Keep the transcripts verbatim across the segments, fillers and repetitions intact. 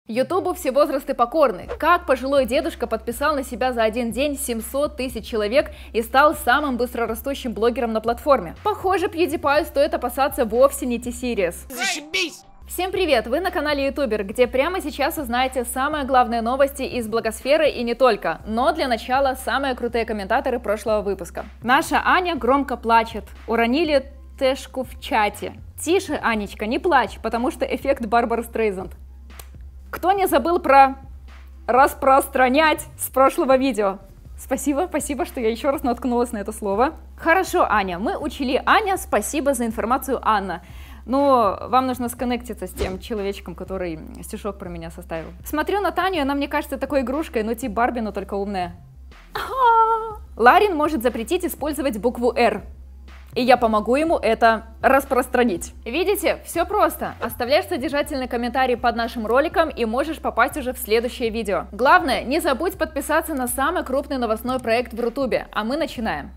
Ютубу все возрасты покорны. Как пожилой дедушка подписал на себя за один день семьсот тысяч человек и стал самым быстрорастущим блогером на платформе. Похоже, PewDiePie стоит опасаться вовсе не T-Series. Зашибись! Всем привет! Вы на канале Ютубер, где прямо сейчас узнаете самые главные новости из блогосферы и не только. Но для начала самые крутые комментаторы прошлого выпуска. Наша Аня громко плачет. Уронили тэшку в чате. Тише, Анечка, не плачь, потому что эффект Барбары Стрейзанд. Кто не забыл про распространять с прошлого видео? Спасибо, спасибо, что я еще раз наткнулась на это слово. Хорошо, Аня, мы учили Аня, спасибо за информацию, Анна. Но вам нужно сконнектиться с тем человечком, который стишок про меня составил. Смотрю на Таню, она мне кажется такой игрушкой, ну типа Барби, но только умная. Ларин может запретить использовать букву «Р». И я помогу ему это распространить. Видите, все просто. Оставляешь содержательный комментарий под нашим роликом и можешь попасть уже в следующее видео. Главное, не забудь подписаться на самый крупный новостной проект в Рутубе, а мы начинаем.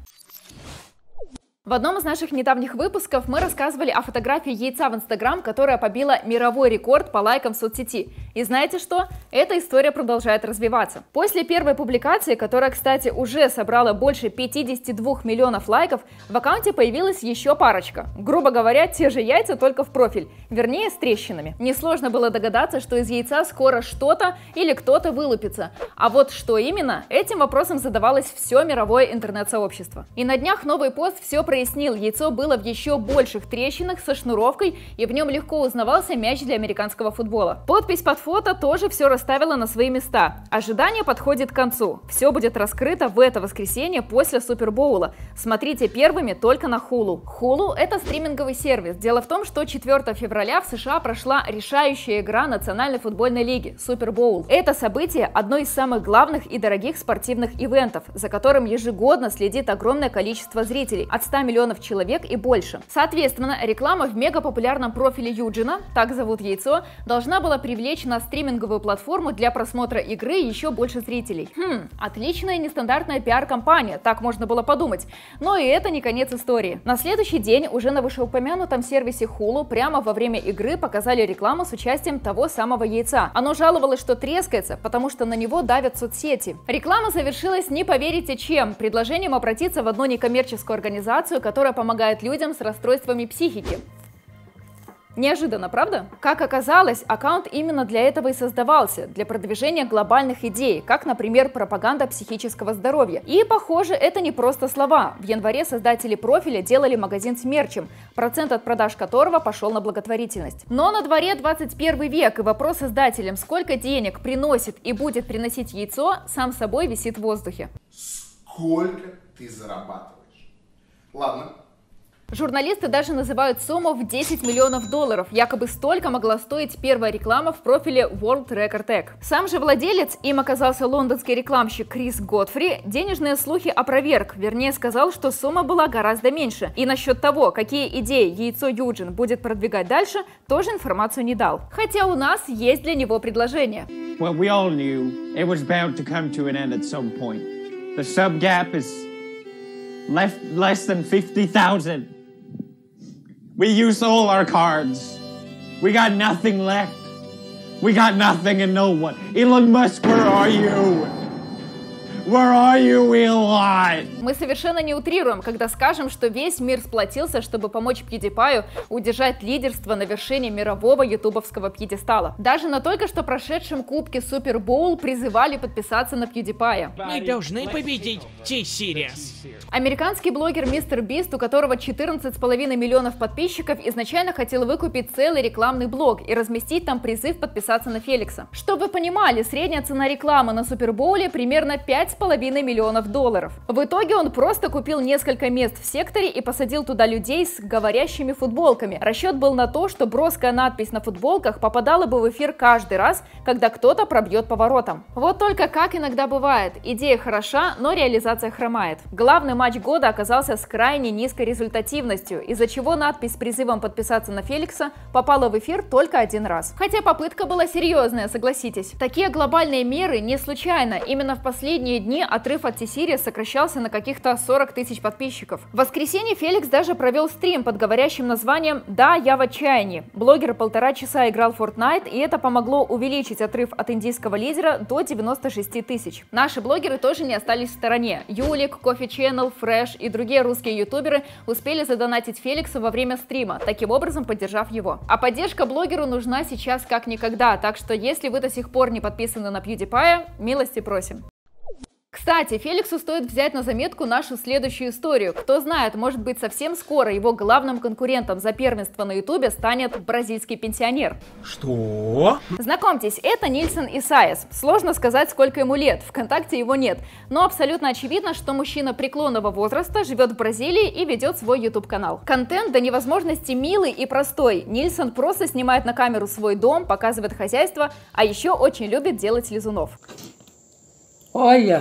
В одном из наших недавних выпусков мы рассказывали о фотографии яйца в Инстаграм, которая побила мировой рекорд по лайкам в соцсети. И знаете что? Эта история продолжает развиваться. После первой публикации, которая, кстати, уже собрала больше пятидесяти двух миллионов лайков, в аккаунте появилась еще парочка. Грубо говоря, те же яйца, только в профиль. Вернее, с трещинами. Несложно было догадаться, что из яйца скоро что-то или кто-то вылупится. А вот что именно, этим вопросом задавалось все мировое интернет-сообщество. И на днях новый пост все прояснил, яйцо было в еще больших трещинах со шнуровкой, и в нем легко узнавался мяч для американского футбола. Подпись под фото тоже все расставила на свои места. Ожидание подходит к концу. Все будет раскрыто в это воскресенье после Супербоула. Смотрите первыми только на Hulu. Hulu — это стриминговый сервис. Дело в том, что четвёртого февраля в США прошла решающая игра Национальной футбольной лиги — Супербоул. Это событие — одно из самых главных и дорогих спортивных ивентов, за которым ежегодно следит огромное количество зрителей — от ста миллионов человек и больше. Соответственно, реклама в мегапопулярном профиле Юджина, так зовут яйцо, должна была привлечь на стриминговую платформу для просмотра игры еще больше зрителей. Хм, отличная нестандартная пиар-компания, так можно было подумать. Но и это не конец истории. На следующий день уже на вышеупомянутом сервисе Hulu прямо во время игры показали рекламу с участием того самого яйца. Оно жаловалось, что трескается, потому что на него давят соцсети. Реклама завершилась, не поверите чем, предложением обратиться в одну некоммерческую организацию, которая помогает людям с расстройствами психики. Неожиданно, правда? Как оказалось, аккаунт именно для этого и создавался, для продвижения глобальных идей, как, например, пропаганда психического здоровья. И, похоже, это не просто слова. В январе создатели профиля делали магазин с мерчем, процент от продаж которого пошел на благотворительность. Но на дворе двадцать первый век, и вопрос создателям, сколько денег приносит и будет приносить яйцо, сам собой висит в воздухе. Сколько ты зарабатываешь? Ладно. Журналисты даже называют сумму в десять миллионов долларов. Якобы столько могла стоить первая реклама в профиле World Record Tech. Сам же владелец, им оказался лондонский рекламщик Крис Годфри, денежные слухи опроверг. Вернее, сказал, что сумма была гораздо меньше. И насчет того, какие идеи яйцо Юджин будет продвигать дальше, тоже информацию не дал. Хотя у нас есть для него предложение. Well, we all knew it was bound to come to an end at some point. The sub gap is left less than fifty thousand. We used all our cards. We got nothing left. We got nothing and no one. Elon Musk, where are you? Where are you, Elon? Мы совершенно не утрируем, когда скажем, что весь мир сплотился, чтобы помочь PewDiePie удержать лидерство на вершине мирового ютубовского пьедестала. Даже на только что прошедшем кубке Супербоул призывали подписаться на PewDiePie. Мы должны победить T-Series. Американский блогер мистер Бист, у которого четырнадцать с половиной миллионов подписчиков, изначально хотел выкупить целый рекламный блог и разместить там призыв подписаться на Феликса. Чтобы вы понимали, средняя цена рекламы на Супербоуле примерно пять с половиной миллионов долларов. В итоге он просто купил несколько мест в секторе и посадил туда людей с говорящими футболками. Расчет был на то, что броская надпись на футболках попадала бы в эфир каждый раз, когда кто-то пробьет поворотом. Вот только как иногда бывает, идея хороша, но реализация хромает. Главный матч года оказался с крайне низкой результативностью, из-за чего надпись с призывом подписаться на Феликса попала в эфир только один раз. Хотя попытка была серьезная, согласитесь. Такие глобальные меры не случайно. Именно в последние дни отрыв от T-Series сокращался на каких-то сорок тысяч подписчиков. В воскресенье Феликс даже провел стрим под говорящим названием «Да, я в отчаянии». Блогер полтора часа играл в Fortnite, и это помогло увеличить отрыв от индийского лидера до девяноста шести тысяч. Наши блогеры тоже не остались в стороне. Юлик, Coffee Channel, Fresh и другие русские ютуберы успели задонатить Феликсу во время стрима, таким образом поддержав его. А поддержка блогеру нужна сейчас как никогда, так что если вы до сих пор не подписаны на PewDiePie, милости просим. Кстати, Феликсу стоит взять на заметку нашу следующую историю. Кто знает, может быть, совсем скоро его главным конкурентом за первенство на ютубе станет бразильский пенсионер. Что? Знакомьтесь, это Нильсон Исайас. Сложно сказать, сколько ему лет, ВКонтакте его нет. Но абсолютно очевидно, что мужчина преклонного возраста живет в Бразилии и ведет свой ютуб-канал. Контент до невозможности милый и простой. Нильсон просто снимает на камеру свой дом, показывает хозяйство, а еще очень любит делать лизунов. Olha,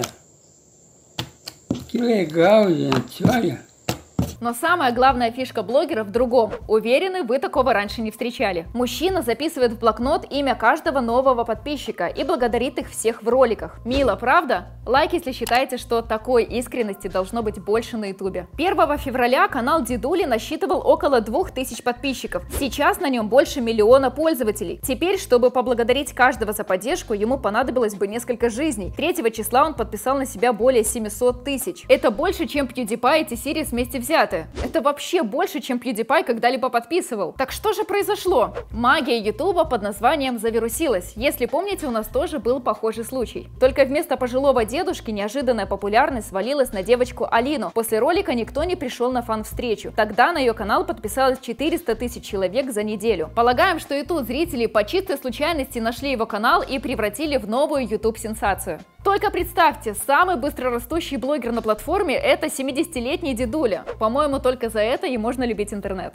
que legal, gente, olha. Но самая главная фишка блогера в другом. Уверены, вы такого раньше не встречали. Мужчина записывает в блокнот имя каждого нового подписчика и благодарит их всех в роликах. Мило, правда? Лайк, если считаете, что такой искренности должно быть больше на ютубе. первого февраля канал Дедули насчитывал около двух тысяч подписчиков. Сейчас на нем больше миллиона пользователей. Теперь, чтобы поблагодарить каждого за поддержку, ему понадобилось бы несколько жизней. третьего числа он подписал на себя более семисот тысяч. Это больше, чем PewDiePie и T-Series вместе взяты. Это вообще больше, чем PewDiePie когда-либо подписывал. Так что же произошло? Магия ютуба под названием завирусилась. Если помните, у нас тоже был похожий случай. Только вместо пожилого дедушки неожиданная популярность свалилась на девочку Алину. После ролика никто не пришел на фан-встречу. Тогда на ее канал подписалось четыреста тысяч человек за неделю. Полагаем, что и тут зрители по чистой случайности нашли его канал и превратили в новую ютуб-сенсацию. Только представьте, самый быстрорастущий блогер на платформе — это семидесятилетний дедуля. По-моему, только за это и можно любить интернет.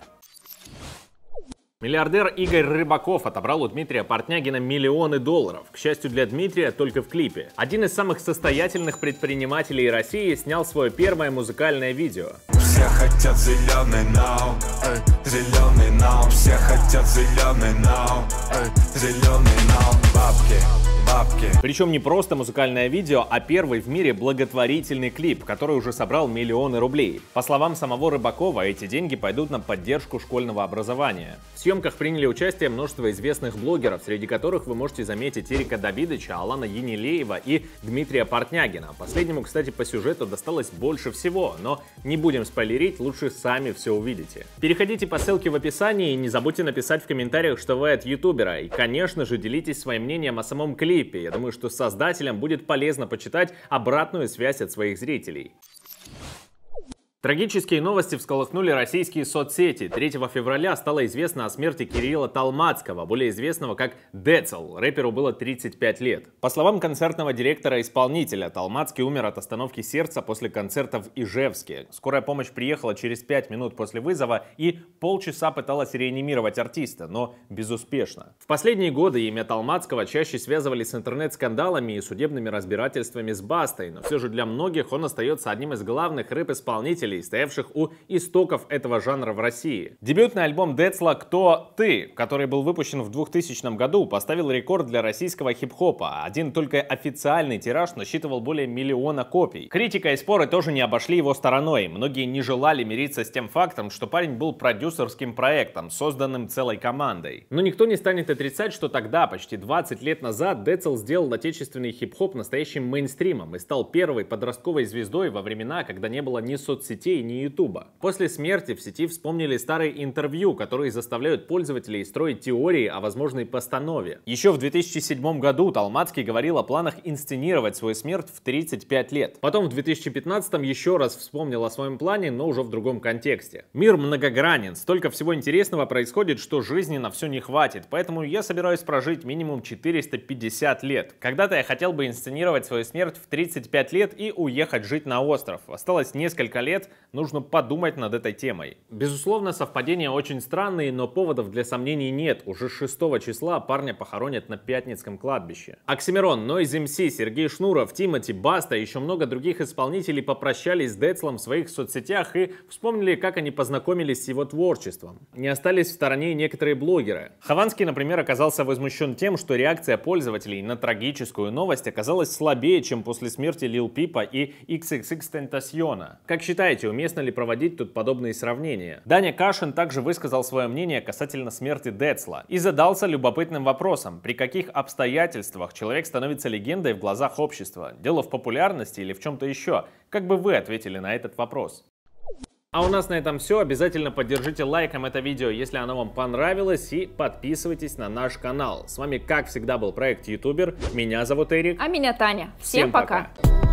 Миллиардер Игорь Рыбаков отобрал у Дмитрия Портнягина миллионы долларов. К счастью для Дмитрия, только в клипе. Один из самых состоятельных предпринимателей России снял свое первое музыкальное видео. Все хотят зеленый нау, эй, зеленый нау, все хотят зеленый нау, эй, зеленый нау, бабки. Бабки. Причем не просто музыкальное видео, а первый в мире благотворительный клип, который уже собрал миллионы рублей. По словам самого Рыбакова, эти деньги пойдут на поддержку школьного образования. В съемках приняли участие множество известных блогеров, среди которых вы можете заметить Эрика Давидыча, Алана Енилеева и Дмитрия Портнягина. Последнему, кстати, по сюжету досталось больше всего, но не будем спойлерить, лучше сами все увидите. Переходите по ссылке в описании и не забудьте написать в комментариях, что вы от ютубера. И, конечно же, делитесь своим мнением о самом клипе. Я думаю, что создателям будет полезно почитать обратную связь от своих зрителей. Трагические новости всколыхнули российские соцсети. третьего февраля стало известно о смерти Кирилла Толмацкого, более известного как Децл. Рэперу было тридцать пять лет. По словам концертного директора-исполнителя, Толмацкий умер от остановки сердца после концерта в Ижевске. Скорая помощь приехала через пять минут после вызова и полчаса пыталась реанимировать артиста, но безуспешно. В последние годы имя Толмацкого чаще связывали с интернет-скандалами и судебными разбирательствами с Бастой, но все же для многих он остается одним из главных рэп-исполнителей, стоявших у истоков этого жанра в России. Дебютный альбом Децла «Кто ты?», который был выпущен в двухтысячном году, поставил рекорд для российского хип-хопа. Один только официальный тираж насчитывал более миллиона копий. Критика и споры тоже не обошли его стороной. Многие не желали мириться с тем фактом, что парень был продюсерским проектом, созданным целой командой. Но никто не станет отрицать, что тогда, почти двадцать лет назад, Децл сделал отечественный хип-хоп настоящим мейнстримом и стал первой подростковой звездой во времена, когда не было ни соцсетей, ни ютуба. После смерти в сети вспомнили старые интервью, которые заставляют пользователей строить теории о возможной постанове. Еще в две тысячи седьмом году Толмацкий говорил о планах инсценировать свою смерть в тридцать пять лет. Потом в две тысячи пятнадцатом еще раз вспомнил о своем плане, но уже в другом контексте. Мир многогранен, столько всего интересного происходит, что жизни на все не хватит, поэтому я собираюсь прожить минимум четыреста пятьдесят лет. Когда-то я хотел бы инсценировать свою смерть в тридцать пять лет и уехать жить на остров. Осталось несколько лет, нет, нужно подумать над этой темой. Безусловно, совпадения очень странные, но поводов для сомнений нет. Уже шестого числа парня похоронят на Пятницком кладбище. Оксимирон, Noise эм си, Сергей Шнуров, Тимати, Баста и еще много других исполнителей попрощались с Децлом в своих соцсетях и вспомнили, как они познакомились с его творчеством. Не остались в стороне некоторые блогеры. Хованский, например, оказался возмущен тем, что реакция пользователей на трагическую новость оказалась слабее, чем после смерти Лил Пипа и икс икс икс Тентасьона. Как считаете, уместно ли проводить тут подобные сравнения? Даня Кашин также высказал свое мнение касательно смерти Децла и задался любопытным вопросом, при каких обстоятельствах человек становится легендой в глазах общества? Дело в популярности или в чем-то еще? Как бы вы ответили на этот вопрос? А у нас на этом все. Обязательно поддержите лайком это видео, если оно вам понравилось, и подписывайтесь на наш канал. С вами, как всегда, был проект Ютубер. Меня зовут Эрик. А меня Таня. Всем, Всем пока. пока.